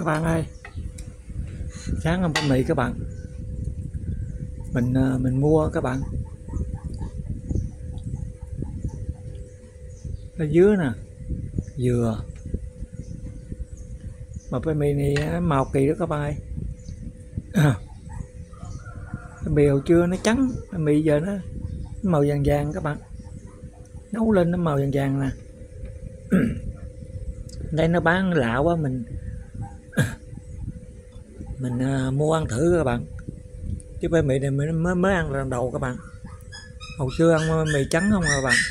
Các bạn ơi, sáng hôm bánh mì các bạn, mình mua các bạn, nó dứa nè, dừa, mà bánh mì này màu kỳ đó các bạn ơi. Bánh mì hồi trưa nó trắng, bánh mì giờ nó màu vàng vàng các bạn, nấu lên nó màu vàng vàng nè. Đây nó bán lạ quá, mình mua ăn thử các bạn, chứ bánh mì này mình mới ăn lần đầu các bạn. Hồi xưa ăn mì trắng không các bạn.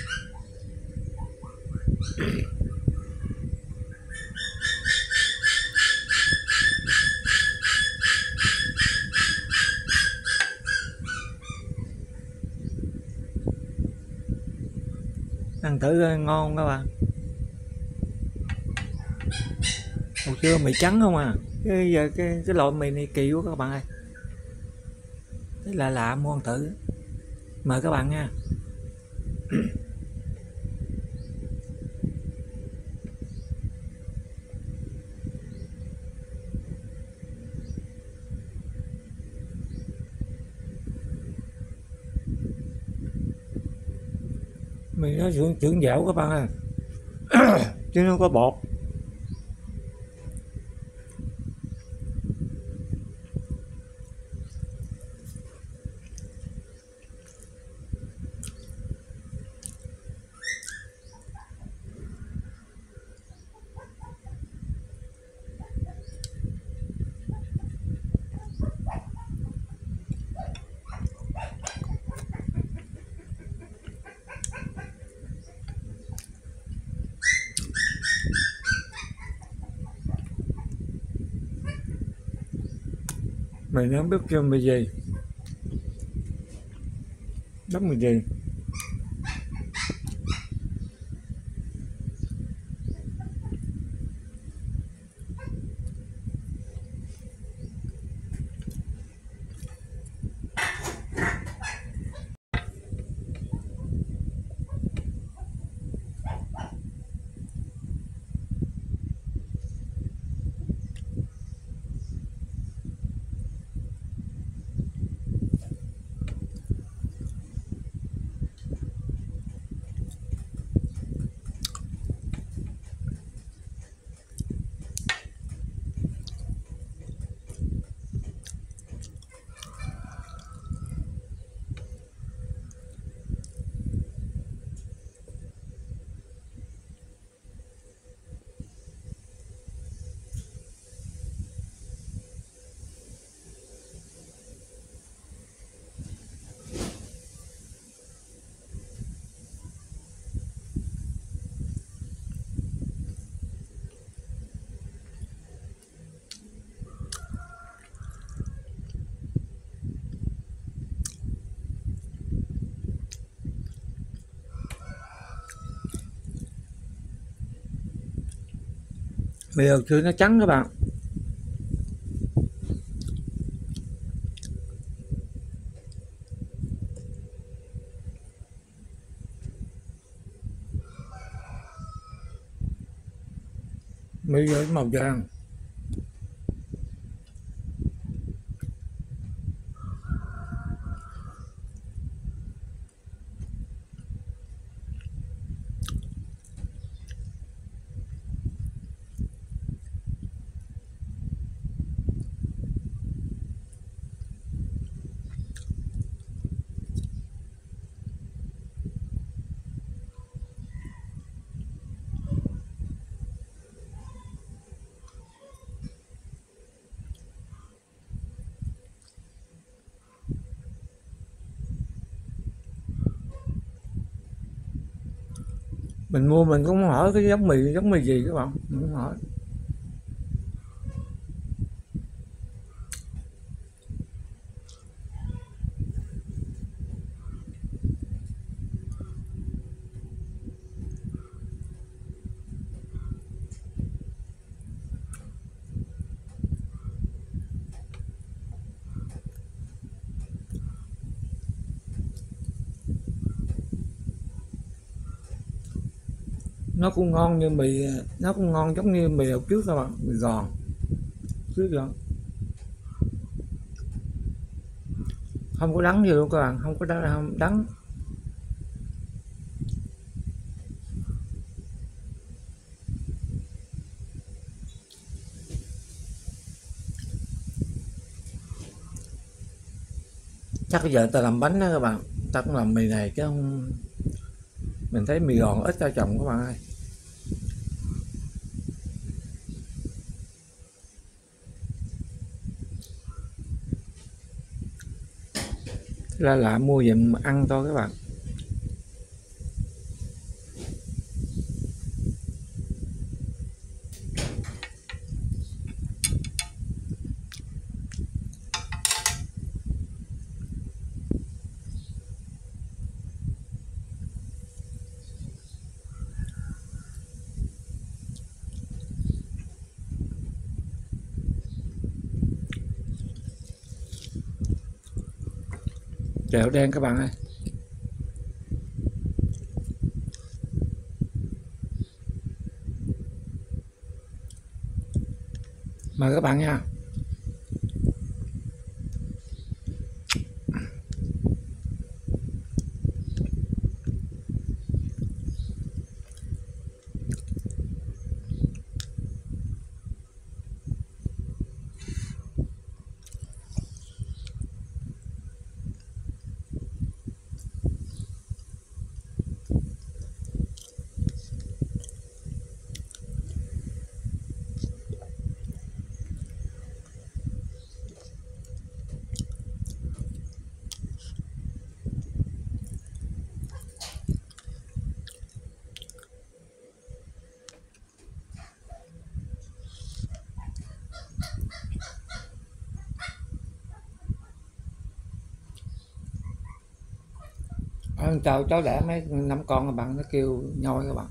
Ăn thử ngon các bạn. Hồi xưa mì trắng không à, cái giờ cái loại mì này kỳ quá các bạn ơi. Thấy lạ lạ, mua ăn thử. Mời các bạn nha. Mì nó trưởng dẻo các bạn ơi. Chứ nó có bột. Mình không biết kêu mì gì, bánh mì gì. Mì hồi xưa nó trắng các bạn. Mì với màu vàng. Mình mua mình cũng hỏi cái giống mì gì các bạn, mình cũng hỏi. Nó cũng ngon như mì, nó cũng ngon giống như mì hồi trước các bạn, mì giòn. Biết rồi. Không có đắng gì luôn các bạn, không có đắng. Chắc bây giờ ta làm bánh đó các bạn, ta cũng làm mì này chứ không, mình thấy mì gòn ít cho chồng các bạn ơi. Là mua về mà ăn thôi các bạn. Kẹo đen các bạn ơi. Mời các bạn nha. Chào cháu đẻ mấy 5 con các bạn, nó kêu nhoi các bạn.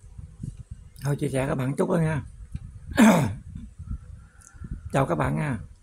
Thôi chia sẻ các bạn chút thôi nha. Chào các bạn nha.